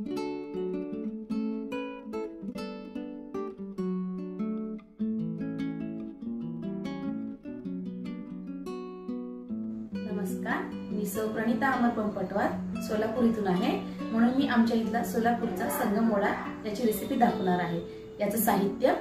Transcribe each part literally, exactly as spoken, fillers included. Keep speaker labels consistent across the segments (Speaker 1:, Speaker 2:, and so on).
Speaker 1: नमस्कार, मी सौ प्रणिता अमर पंपटवार सोलापूर इथून आहे. म्हणून मी आमच्या इथला सोलापूरचा संगम वडा याची रेसिपी दाखवणार आहे. याचं साहित्य: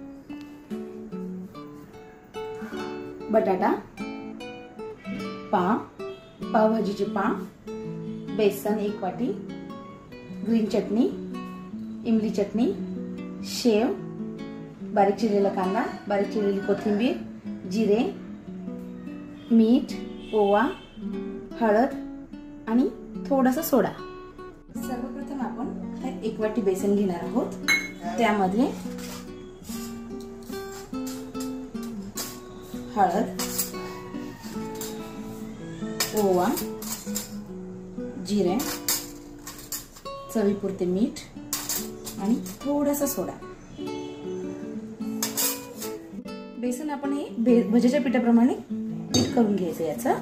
Speaker 1: बटाटा, पाव, पावभाजीचे पाव, बेसन एक वाटी, ग्रीन चटणी, इमली चटणी, शेव, बारीक चिरलेला कांदा, बारीक चिरलेली कोथिंबीर, जिरे, मीठ, ओवा, हळद आणि थोडासा सोडा. सर्वप्रथम आपण एक वाटी बेसन घेणार आहोत. त्यामध्ये हळद, ओवा, जिरे, चवीपुरते मीठ आणि थोडासा सोडा. बेसन आपण हे भज्याच्या पिठाप्रमाणे पीठ करून घ्यायचं. याचा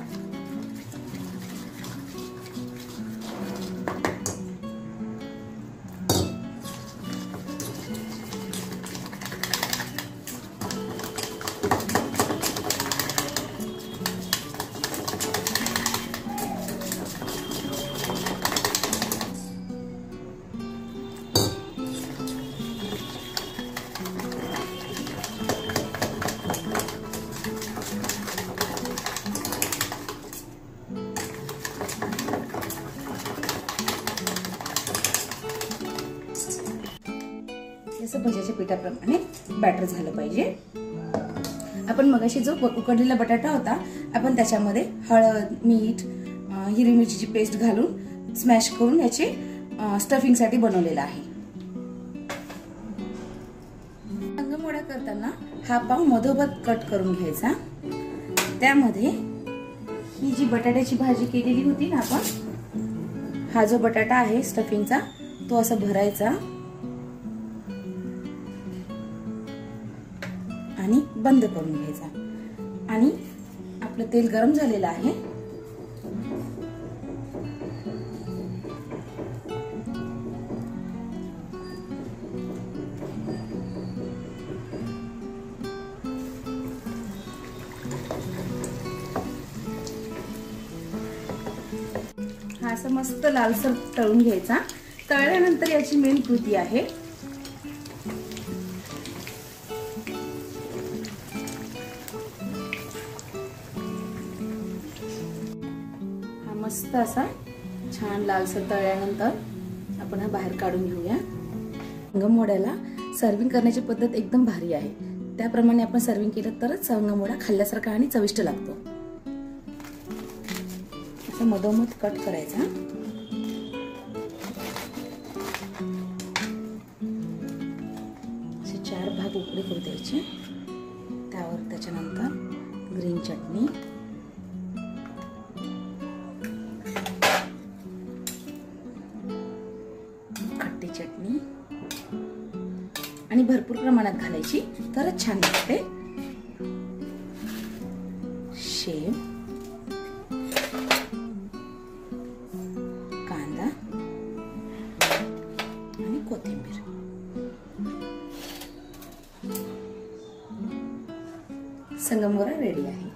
Speaker 1: असं भज्याच्या पिठाप्रमाणे बॅटर झालं पाहिजे. आपण मगाशी जो उकडलेला बटाटा होता, आपण त्याच्यामध्ये हळद, मीठ, हिरवी मिरचीची पेस्ट घालून स्मॅश करून याचे स्टफिंग साठी बनवलेला आहे. संगम वडा करताना हा पाव मधोमध कट करून घ्यायचा. त्यामध्ये ही जी बटाट्याची भाजी केलेली होती ना आपण, हा जो बटाटा आहे स्टफिंगचा, तो असा भरायचा आणि बंद करून घ्यायचा. आणि आपलं तेल गरम झालेलं आहे. हा असं मस्त लालसर तळून घ्यायचा. तळल्यानंतर याची मेन कृती आहे मस्त असा छान लालसर तळल्यानंतर आपण हा बाहेर काढून घेऊया. संगम वड्याला सर्विंग करण्याची पद्धत एकदम भारी आहे. त्याप्रमाणे आपण सर्विंग केलं तरच संगम वडा खाल्ल्यासारखा आणि चविष्ट लागतो. असं मधोमध कट करायचा. असे चार भाग उकडे करू द्यायचे. त्यावर त्याच्यानंतर ग्रीन चटणी, चटणी आणि भरपूर प्रमाणात घालायची, तरच छान लागते. शेव, कांदा आणि कोथिंबीर. संगम वडा रेडी आहे.